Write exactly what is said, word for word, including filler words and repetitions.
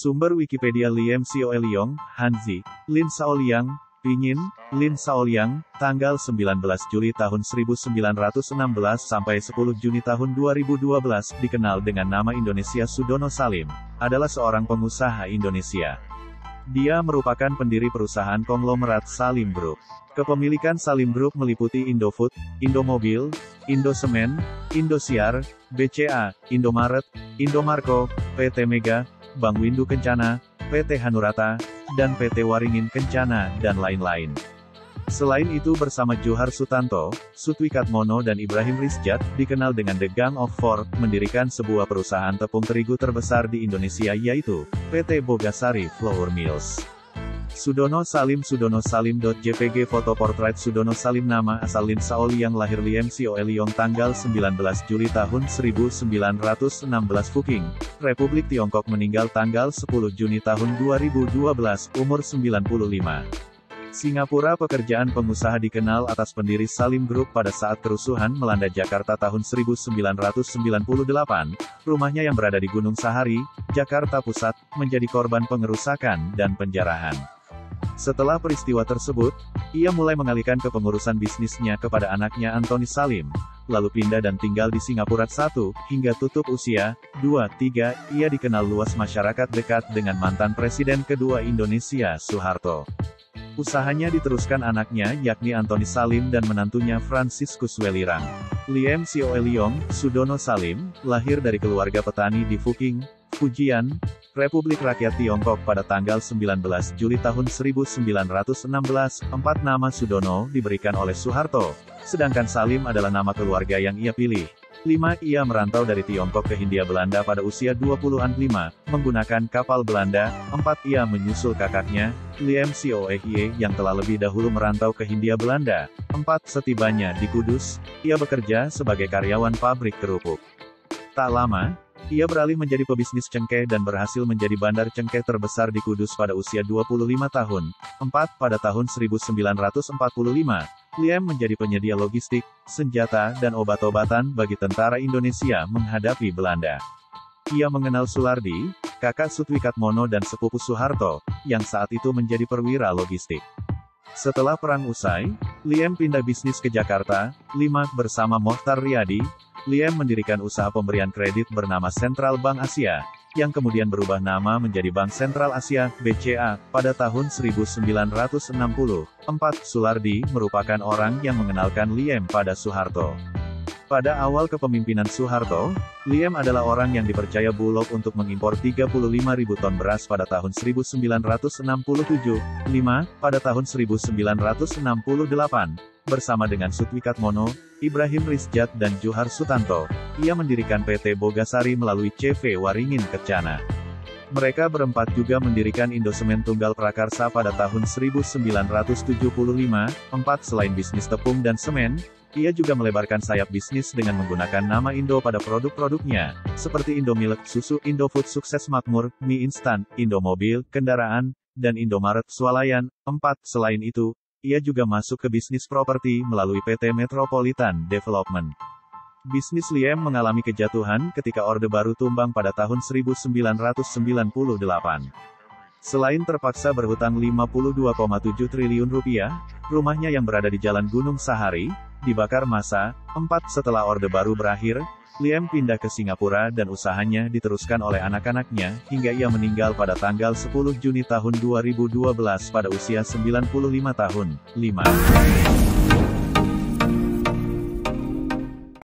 Sumber Wikipedia Liem Sioe-Liong, Hanzi, Lin Shaoliang, Pinyin, Lin Shaoliang, tanggal sembilan belas Juli tahun seribu sembilan ratus enam belas sampai sepuluh Juni tahun dua ribu dua belas, dikenal dengan nama Indonesia Sudono Salim, adalah seorang pengusaha Indonesia. Dia merupakan pendiri perusahaan konglomerat Salim Group. Kepemilikan Salim Group meliputi Indofood, Indomobil, Indosemen, Indosiar, B C A, Indomaret, Indomarko, P T Mega, Bank Windu Kencana, P T Hanurata, dan P T Waringin Kencana, dan lain-lain. Selain itu bersama Johar Sutanto, Sutwikatmono dan Ibrahim Rizjat, dikenal dengan The Gang of Four, mendirikan sebuah perusahaan tepung terigu terbesar di Indonesia yaitu, P T Bogasari Flour Mills. Sudono Salim Sudono Salim.jpg Foto portrait Sudono Salim. Nama asal Lin Shaoliang, lahir Liem Sioe-Liong tanggal sembilan belas Juli tahun seribu sembilan ratus enam belas Fuking, Republik Tiongkok. Meninggal tanggal sepuluh Juni tahun dua ribu dua belas, umur sembilan puluh lima. Singapura. Pekerjaan pengusaha dikenal atas pendiri Salim Group pada saat kerusuhan melanda Jakarta tahun seribu sembilan ratus sembilan puluh delapan, rumahnya yang berada di Gunung Sahari, Jakarta Pusat, menjadi korban pengerusakan dan penjarahan. Setelah peristiwa tersebut, ia mulai mengalihkan kepengurusan bisnisnya kepada anaknya Antoni Salim, lalu pindah dan tinggal di Singapura satu, hingga tutup usia. Dua, tiga, ia dikenal luas masyarakat dekat dengan mantan Presiden kedua Indonesia Soeharto. Usahanya diteruskan anaknya yakni Antoni Salim dan menantunya Franciscus Welirang. Liem Sioe-Liong, Sudono Salim, lahir dari keluarga petani di Fuking, Fujian, Republik Rakyat Tiongkok pada tanggal sembilan belas Juli tahun seribu sembilan ratus enam belas. Empat nama Sudono diberikan oleh Soeharto, sedangkan Salim adalah nama keluarga yang ia pilih. Lima. Ia merantau dari Tiongkok ke Hindia Belanda pada usia dua puluhan. Lima. Menggunakan kapal Belanda. Empat. Ia menyusul kakaknya, Liem Sioe-Hye, yang telah lebih dahulu merantau ke Hindia Belanda. Empat. Setibanya di Kudus, ia bekerja sebagai karyawan pabrik kerupuk. Tak lama, ia beralih menjadi pebisnis cengkeh dan berhasil menjadi bandar cengkeh terbesar di Kudus pada usia dua puluh lima tahun. Empat. Pada tahun seribu sembilan ratus empat puluh lima, Liem menjadi penyedia logistik, senjata, dan obat-obatan bagi tentara Indonesia menghadapi Belanda. Ia mengenal Sulardi, kakak Sutwikatmono dan sepupu Soeharto, yang saat itu menjadi perwira logistik. Setelah perang usai, Liem pindah bisnis ke Jakarta. Lima. Bersama Mohtar Riyadi, Liem mendirikan usaha pemberian kredit bernama Sentral Bank Asia, yang kemudian berubah nama menjadi Bank Sentral Asia, B C A, pada tahun seribu sembilan ratus enam puluh. Empat. Sulardi merupakan orang yang mengenalkan Liem pada Soeharto. Pada awal kepemimpinan Soeharto, Liem adalah orang yang dipercaya Bulog untuk mengimpor tiga puluh lima ribu ton beras pada tahun seribu sembilan ratus enam puluh tujuh. Lima. Pada tahun seribu sembilan ratus enam puluh delapan, bersama dengan Sutwikatmono, Ibrahim Rizjat dan Johar Sutanto, ia mendirikan P T Bogasari melalui C V Waringin Kencana. Mereka berempat juga mendirikan Indosemen Tunggal Prakarsa pada tahun seribu sembilan ratus tujuh puluh lima. Empat. Selain bisnis tepung dan semen, ia juga melebarkan sayap bisnis dengan menggunakan nama Indo pada produk-produknya, seperti Indomilk, susu, Indofood, Sukses Makmur, mie instan, Indomobil, kendaraan, dan Indomaret swalayan. Empat. Selain itu, ia juga masuk ke bisnis properti melalui P T Metropolitan Development. Bisnis Liem mengalami kejatuhan ketika Orde Baru tumbang pada tahun seribu sembilan ratus sembilan puluh delapan. Selain terpaksa berhutang lima puluh dua koma tujuh triliun rupiah, rumahnya yang berada di Jalan Gunung Sahari dibakar massa. Empat. Setelah Orde Baru berakhir, Liem pindah ke Singapura dan usahanya diteruskan oleh anak-anaknya, hingga ia meninggal pada tanggal sepuluh Juni tahun dua ribu dua belas pada usia sembilan puluh lima tahun. Lima.